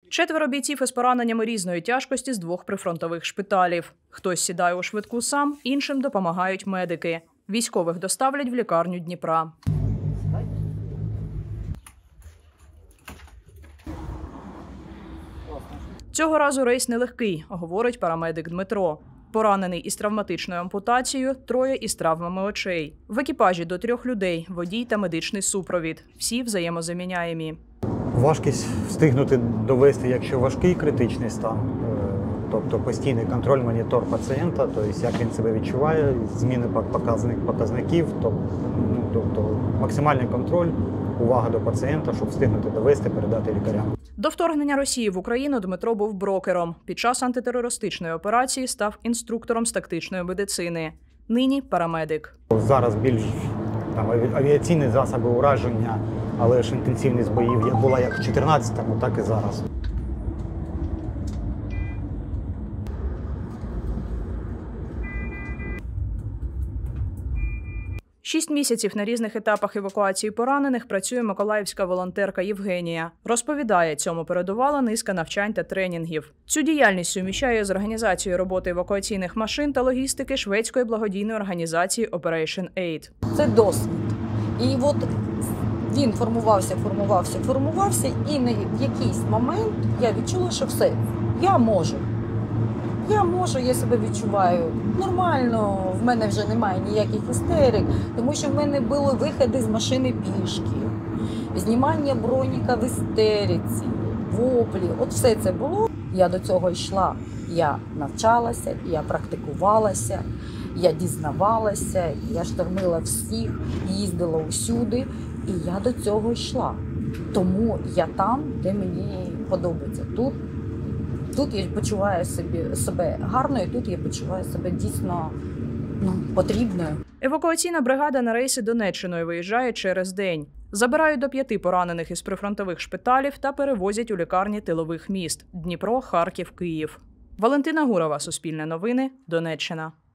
4 бійців із пораненнями різної тяжкості з 2 прифронтових шпиталів. Хтось сідає у швидку сам, іншим допомагають медики. Військових доставлять в лікарню Дніпра. Цього разу рейс нелегкий, говорить парамедик Дмитро. Поранений із травматичною ампутацією, 3 із травмами очей. В екіпажі до 3 людей – водій та медичний супровід. Всі взаємозаміняємі. Важкість встигнути довести, якщо важкий критичний стан, тобто постійний контроль, монітор пацієнта, тобто як він себе відчуває, зміни показників, тобто максимальний контроль, увага до пацієнта, щоб встигнути довести, передати лікарям. До вторгнення Росії в Україну Дмитро був брокером. Під час антитерористичної операції став інструктором з тактичної медицини. Нині – парамедик. Зараз більш авіаційні засоби ураження, але ж інтенсивність боїв була як в 2014-му, так і зараз. Шість місяців на різних етапах евакуації поранених працює миколаївська волонтерка Євгенія. Розповідає, цьому передувала низка навчань та тренінгів. Цю діяльність суміщає з організацією роботи евакуаційних машин та логістики шведської благодійної організації Operation Aid. Це досвід. І от він формувався, і в якийсь момент я відчула, що все, я можу, я себе відчуваю нормально, в мене вже немає ніяких істерик, тому що в мене були виходи з машини пішки, знімання броніка в істериці, воплі, от все це було. Я до цього йшла, я навчалася, я практикувалася, я дізнавалася, я штормила всіх, їздила усюди, і я до цього йшла. Тому я там, де мені подобається. Тут я почуваю себе гарно, і тут я почуваю себе дійсно потрібною. Евакуаційна бригада на рейси Донеччиною виїжджає через день. Забирають до 5 поранених із прифронтових шпиталів та перевозять у лікарні тилових міст – Дніпро, Харків, Київ. Валентина Гурова, Суспільне новини, Донеччина.